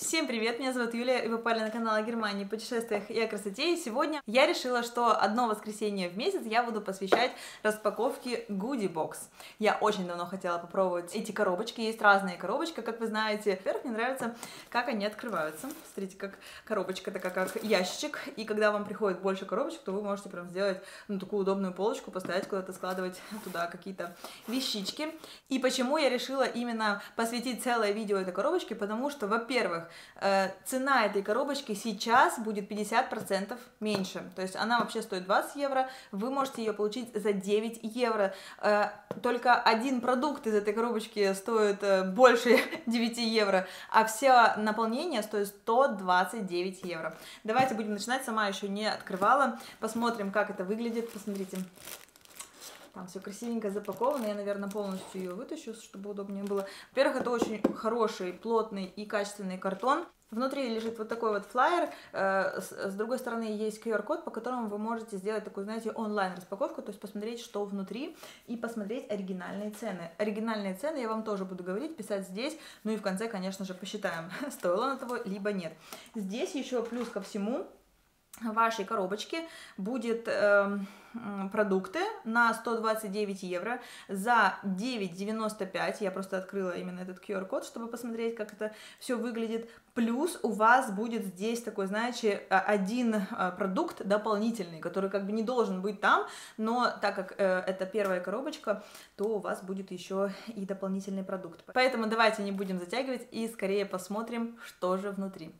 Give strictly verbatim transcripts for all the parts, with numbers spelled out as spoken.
Всем привет, меня зовут Юлия, и вы попали на канал о Германии, путешествиях и о красоте. И сегодня я решила, что одно воскресенье в месяц я буду посвящать распаковке Goodie Box. Я очень давно хотела попробовать эти коробочки, есть разные коробочки, как вы знаете. Во-первых, мне нравится, как они открываются. Смотрите, как коробочка такая, как ящичек, и когда вам приходит больше коробочек, то вы можете прям сделать ну, такую удобную полочку, поставить куда-то, складывать туда какие-то вещички. И почему я решила именно посвятить целое видео этой коробочке? Потому что, во-первых, цена этой коробочки сейчас будет пятьдесят процентов меньше, то есть она вообще стоит двадцать евро, вы можете ее получить за девять евро, только один продукт из этой коробочки стоит больше девяти евро, а все наполнение стоит сто двадцать девять евро. Давайте будем начинать, сама еще не открывала, посмотрим, как это выглядит, посмотрите. Там все красивенько запаковано, я, наверное, полностью ее вытащу, чтобы удобнее было. Во-первых, это очень хороший, плотный и качественный картон. Внутри лежит вот такой вот флаер, с другой стороны есть ку ар код, по которому вы можете сделать такую, знаете, онлайн-распаковку, то есть посмотреть, что внутри, и посмотреть оригинальные цены. Оригинальные цены я вам тоже буду говорить, писать здесь, ну и в конце, конечно же, посчитаем, стоило на того, либо нет. Здесь еще плюс ко всему в вашей коробочке будет э, продукты на сто двадцать девять евро за девять девяносто пять. Я просто открыла именно этот ку ар код, чтобы посмотреть, как это все выглядит. Плюс у вас будет здесь такой, знаете, один продукт дополнительный, который как бы не должен быть там, но так как э, это первая коробочка, то у вас будет еще и дополнительный продукт. Поэтому давайте не будем затягивать и скорее посмотрим, что же внутри.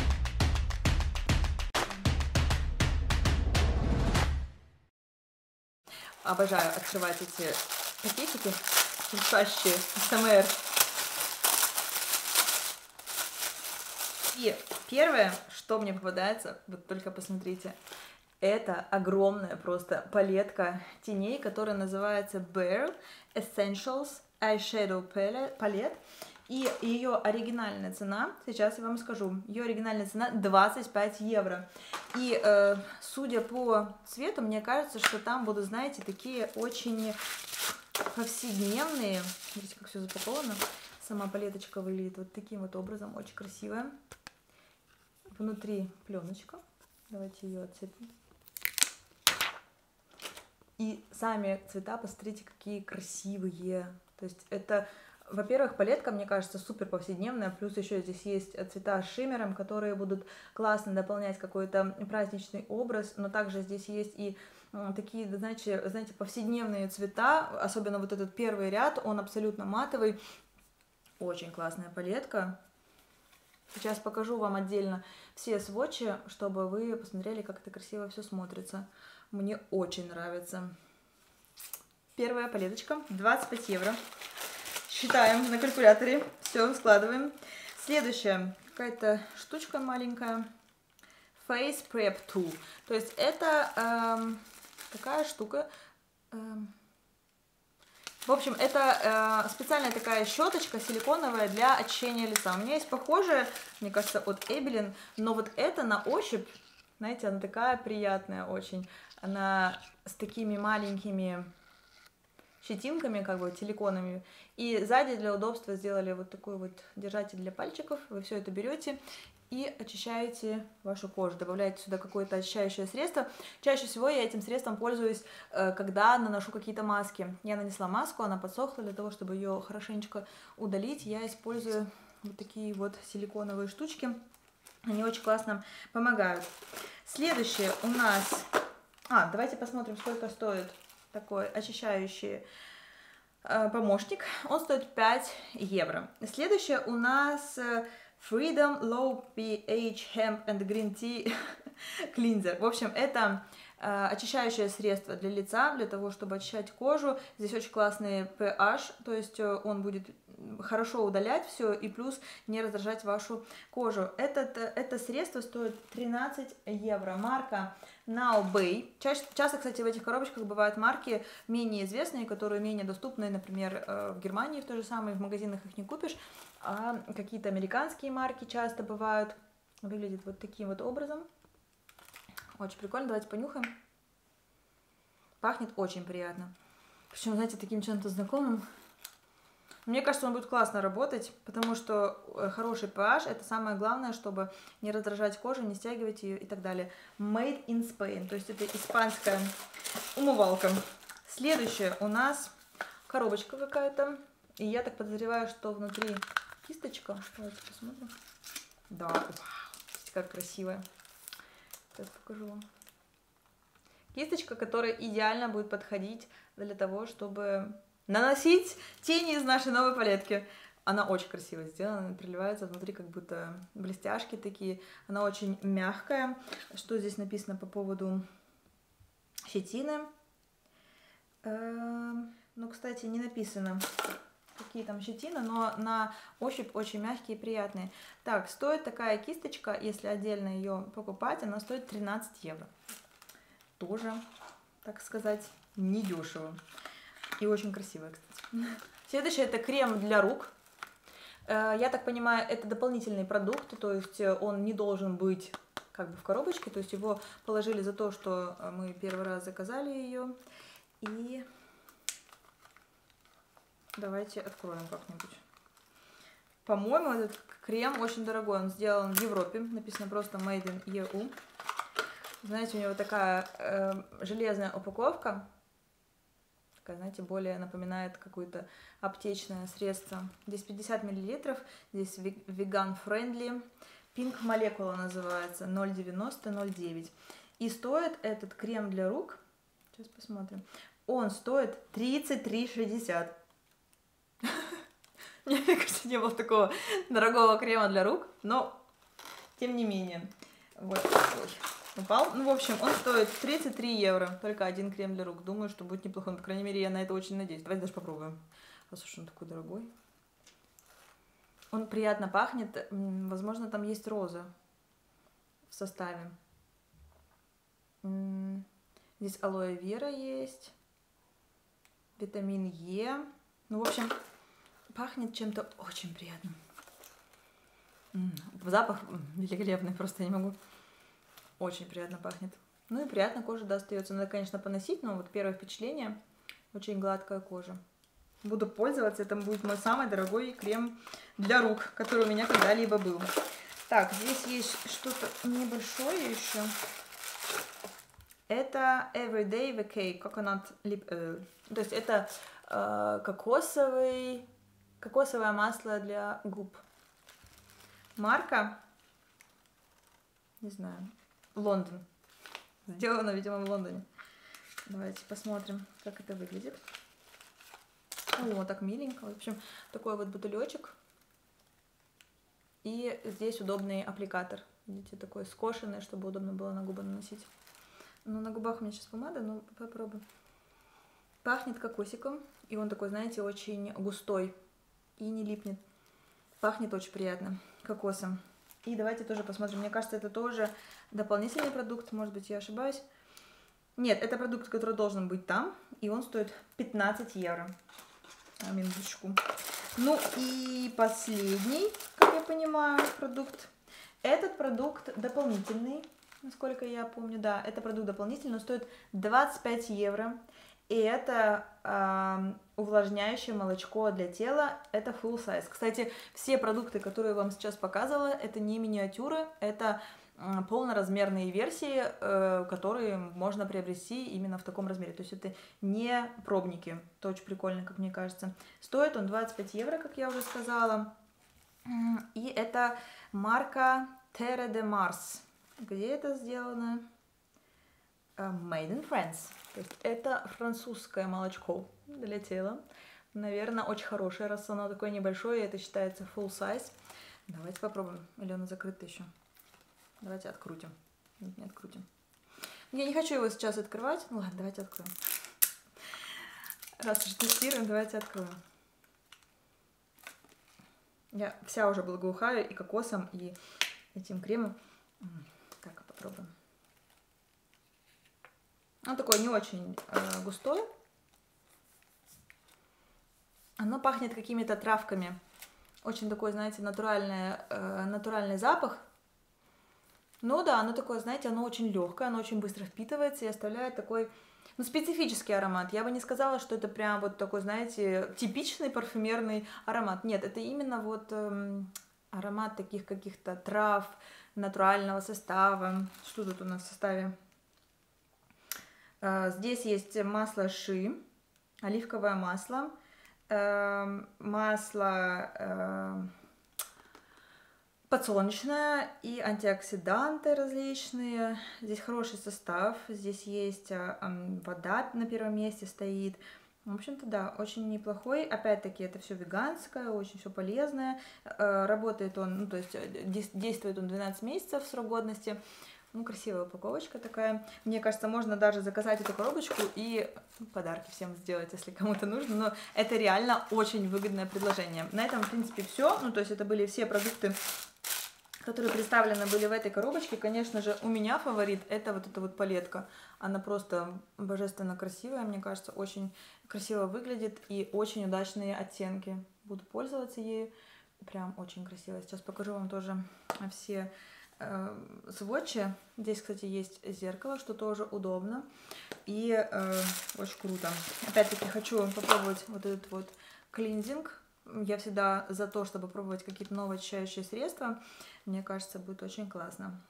Обожаю открывать эти пакетики, шуршащие, эс эм эр. И первое, что мне попадается, вот только посмотрите, это огромная просто палетка теней, которая называется Bare Essentials Eyeshadow Palette. И ее оригинальная цена, сейчас я вам скажу, ее оригинальная цена двадцать пять евро. И э, судя по цвету, мне кажется, что там будут, знаете, такие очень повседневные. Смотрите, как все запаковано. Сама палеточка выглядит вот таким вот образом, очень красивая. Внутри пленочка. Давайте ее отцепим. И сами цвета, посмотрите, какие красивые. То есть это... Во-первых, палетка, мне кажется, супер повседневная, плюс еще здесь есть цвета с шиммером, которые будут классно дополнять какой-то праздничный образ, но также здесь есть и такие, знаете, знаете, повседневные цвета, особенно вот этот первый ряд, он абсолютно матовый, очень классная палетка. Сейчас покажу вам отдельно все свотчи, чтобы вы посмотрели, как это красиво все смотрится. Мне очень нравится. Первая палеточка, двадцать пять евро. Считаем на калькуляторе, все, складываем. Следующая, какая-то штучка маленькая, Face Prep Tool. То есть это эм, такая штука, эм, в общем, это э, специальная такая щеточка силиконовая для очищения лица. У меня есть похожая, мне кажется, от Эбелин, но вот эта на ощупь, знаете, она такая приятная очень. Она с такими маленькими щетинками, как бы силиконами, и сзади для удобства сделали вот такой вот держатель для пальчиков. Вы все это берете и очищаете вашу кожу, добавляете сюда какое-то очищающее средство. Чаще всего я этим средством пользуюсь, когда наношу какие-то маски. Я нанесла маску, она подсохла, для того, чтобы ее хорошенечко удалить, я использую вот такие вот силиконовые штучки. Они очень классно помогают. Следующее у нас... А, давайте посмотрим, сколько стоит такой очищающий э, помощник. Он стоит пять евро. Следующее у нас Freedom Low pH Hemp and Green Tea Cleanser. В общем, это э, очищающее средство для лица, для того, чтобы очищать кожу. Здесь очень классный pH, то есть он будет хорошо удалять все и плюс не раздражать вашу кожу. Этот, это средство стоит тринадцать евро. Марка Now Bay. Чаще, часто, кстати, в этих коробочках бывают марки менее известные, которые менее доступны, например, в Германии в то же самое, в магазинах их не купишь, а какие-то американские марки часто бывают. Выглядит вот таким вот образом. Очень прикольно. Давайте понюхаем. Пахнет очень приятно. Причем, знаете, таким чем-то знакомым. Мне кажется, он будет классно работать, потому что хороший pH — это самое главное, чтобы не раздражать кожу, не стягивать ее и так далее. Made in Spain, то есть это испанская умывалка. Следующее у нас коробочка какая-то, и я так подозреваю, что внутри кисточка. Давайте посмотрим. Да, вау, как красивая. Сейчас покажу вам. Кисточка, которая идеально будет подходить для того, чтобы наносить тени из нашей новой палетки. Она очень красиво сделана, она переливается внутри, как будто блестяшки такие. Она очень мягкая. Что здесь написано по поводу щетины? Ну, кстати, не написано, какие там щетины, но на ощупь очень мягкие и приятные. Так, стоит такая кисточка, если отдельно ее покупать, она стоит тринадцать евро. Тоже, так сказать, недешево. И очень красивая, кстати. Следующее — это крем для рук. Я так понимаю, это дополнительный продукт, то есть он не должен быть как бы в коробочке, то есть его положили за то, что мы первый раз заказали ее. И давайте откроем как-нибудь. По-моему, этот крем очень дорогой, он сделан в Европе, написано просто Made in и ю. Знаете, у него такая э, железная упаковка, такая, знаете, более напоминает какое-то аптечное средство. Здесь пятьдесят миллилитров, здесь vegan-friendly, Pink Molecula называется, ноль девяносто ноль девять. И стоит этот крем для рук, сейчас посмотрим, он стоит тридцать три шестьдесят. Мне кажется, не было такого дорогого крема для рук, но тем не менее. Вот такой. Упал. Ну, в общем, он стоит тридцать три евро. Только один крем для рук. Думаю, что будет неплохо. По крайней мере, я на это очень надеюсь. Давайте даже попробуем. Раз уж он такой дорогой. Он приятно пахнет. Возможно, там есть роза в составе. Здесь алоэ вера есть. Витамин Е. Ну, в общем, пахнет чем-то очень приятным. Запах великолепный, просто я не могу. Очень приятно пахнет. Ну и приятно кожа, да, остается. Надо, конечно, поносить, но вот первое впечатление — очень гладкая кожа. Буду пользоваться, это будет мой самый дорогой крем для рук, который у меня когда-либо был. Так, здесь есть что-то небольшое еще. Это Everyday Vacay Coconut Lip Oil. То есть это э, кокосовый, кокосовое масло для губ. Марка, не знаю, Лондон. Сделано, видимо, в Лондоне. Давайте посмотрим, как это выглядит. О, так миленько. В общем, такой вот бутылечек. И здесь удобный аппликатор. Видите, такой скошенный, чтобы удобно было на губы наносить. Ну, на губах у меня сейчас помада, но попробуем. Пахнет кокосиком. И он такой, знаете, очень густой. И не липнет. Пахнет очень приятно кокосом. И давайте тоже посмотрим. Мне кажется, это тоже дополнительный продукт. Может быть, я ошибаюсь. Нет, это продукт, который должен быть там. И он стоит пятнадцать евро. А, минуточку. Ну и последний, как я понимаю, продукт. Этот продукт дополнительный, насколько я помню. Да, это продукт дополнительный, но стоит двадцать пять евро. И это э, увлажняющее молочко для тела, это full size. Кстати, все продукты, которые я вам сейчас показывала, это не миниатюры, это э, полноразмерные версии, э, которые можно приобрести именно в таком размере. То есть это не пробники, это очень прикольно, как мне кажется. Стоит он двадцать пять евро, как я уже сказала. И это марка Terre de Mars. Где это сделано? Made in France. То есть это французское молочко для тела. Наверное, очень хорошее, раз оно такое небольшое, это считается full size. Давайте попробуем. Или оно закрыто еще? Давайте открутим. Нет, не открутим. Я не хочу его сейчас открывать. Ну ладно, давайте откроем. Раз уж тестируем, давайте откроем. Я вся уже благоухаю и кокосом, и этим кремом. Так, попробуем. Он такой не очень э, густой. Оно пахнет какими-то травками. Очень такой, знаете, натуральный, э, натуральный запах. Ну да, оно такое, знаете, оно очень легкое, оно очень быстро впитывается и оставляет такой, ну, специфический аромат. Я бы не сказала, что это прям вот такой, знаете, типичный парфюмерный аромат. Нет, это именно вот эм, аромат таких каких-то трав, натурального состава. Что тут у нас в составе? Э, здесь есть масло ши, оливковое масло, э, масло... Э, подсолнечное и антиоксиданты различные. Здесь хороший состав. Здесь есть вода на первом месте стоит. В общем-то, да, очень неплохой. Опять-таки, это все веганское, очень все полезное. Работает он, ну, то есть действует он двенадцать месяцев срок годности. Ну, красивая упаковочка такая. Мне кажется, можно даже заказать эту коробочку и подарки всем сделать, если кому-то нужно. Но это реально очень выгодное предложение. На этом, в принципе, все. Ну, то есть это были все продукты, которые представлены были в этой коробочке. Конечно же, у меня фаворит это вот эта вот палетка. Она просто божественно красивая, мне кажется, очень красиво выглядит и очень удачные оттенки. Буду пользоваться ею. Прям очень красиво. Сейчас покажу вам тоже все э, сводчи. Здесь, кстати, есть зеркало, что тоже удобно. И э, очень круто. Опять-таки хочу попробовать вот этот вот клинзинг. Я всегда за то, чтобы пробовать какие-то новые очищающие средства. Мне кажется, будет очень классно.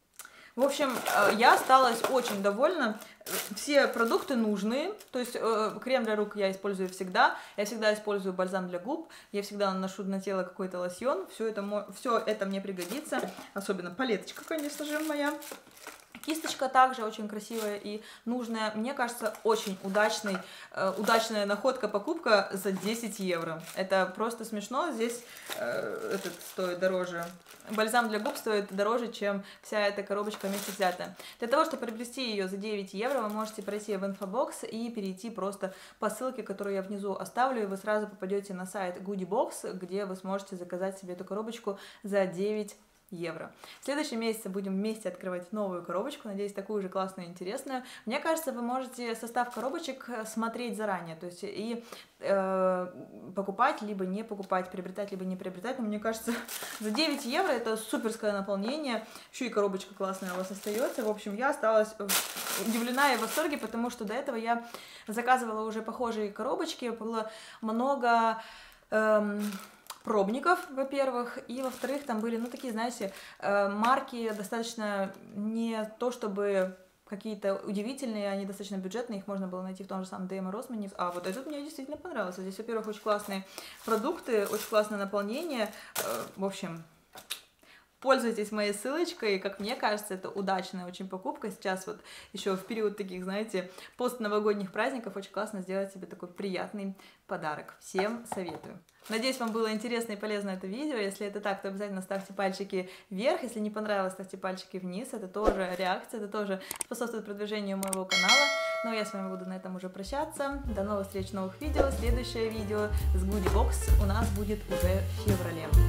В общем, я осталась очень довольна. Все продукты нужные. То есть крем для рук я использую всегда. Я всегда использую бальзам для губ. Я всегда наношу на тело какой-то лосьон. Все это, все это мне пригодится. Особенно палеточка, конечно же, моя. Кисточка также очень красивая и нужная. Мне кажется, очень удачный, э, удачная находка, покупка за десять евро. Это просто смешно. Здесь э, этот стоит дороже. Бальзам для губ стоит дороже, чем вся эта коробочка вместе взятая. Для того, чтобы приобрести ее за девять евро, вы можете пройти в инфобокс и перейти просто по ссылке, которую я внизу оставлю, и вы сразу попадете на сайт Goodiebox, где вы сможете заказать себе эту коробочку за девять евро. В следующем месяце будем вместе открывать новую коробочку, надеюсь, такую же классную и интересную. Мне кажется, вы можете состав коробочек смотреть заранее, то есть и э, покупать, либо не покупать, приобретать, либо не приобретать. Но мне кажется, за девять евро это суперское наполнение, еще и коробочка классная у вас остается. В общем, я осталась удивлена и в восторге, потому что до этого я заказывала уже похожие коробочки, было много... Эм, пробников, во-первых, и, во-вторых, там были, ну, такие, знаете, марки достаточно не то, чтобы какие-то удивительные, они достаточно бюджетные, их можно было найти в том же самом ди эм и Rossmann. А вот этот мне действительно понравился. Здесь, во-первых, очень классные продукты, очень классное наполнение, в общем... Пользуйтесь моей ссылочкой, как мне кажется, это удачная очень покупка. Сейчас вот еще в период таких, знаете, постновогодних праздников очень классно сделать себе такой приятный подарок. Всем советую. Надеюсь, вам было интересно и полезно это видео. Если это так, то обязательно ставьте пальчики вверх. Если не понравилось, ставьте пальчики вниз. Это тоже реакция, это тоже способствует продвижению моего канала. Но я с вами буду на этом уже прощаться. До новых встреч, новых видео. Следующее видео с Goodiebox у нас будет уже в феврале.